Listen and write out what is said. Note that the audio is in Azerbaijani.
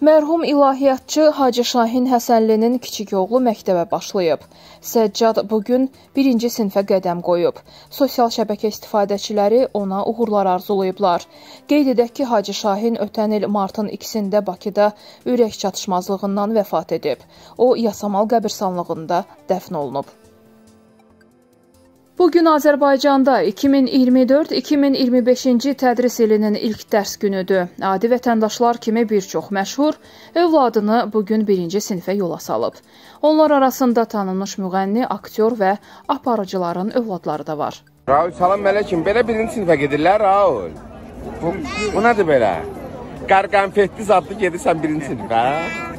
Mərhum ilahiyyatçı Hacı Şahin Həsənlinin kiçik oğlu məktəbə başlayıb. Səccad bugün 1-ci sinfə qədəm qoyub. Sosial şəbəkə istifadəçiləri ona uğurlar arzulayıblar. Qeyd edək ki, Hacı Şahin ötən il martın 2-də Bakıda ürək çatışmazlığından vəfat edib. O, Yasamal qəbirstanlığında dəfn olunub. Bugün Azərbaycanda 2024-2025-ci tədris ilinin ilk dərs günüdür. Adi vətəndaşlar kimi bir çox məşhur övladını bugün 1-ci sinfə yola salıb. Onlar arasında tanınmış müğənni, aktyor və aparıcıların övladları da var. Raul, salam mələkim. Belə 1-ci sinfə gedirlər, Raul. Bu nədir belə? Qarqanfetli zadlı gedirsən 1-ci sinfə?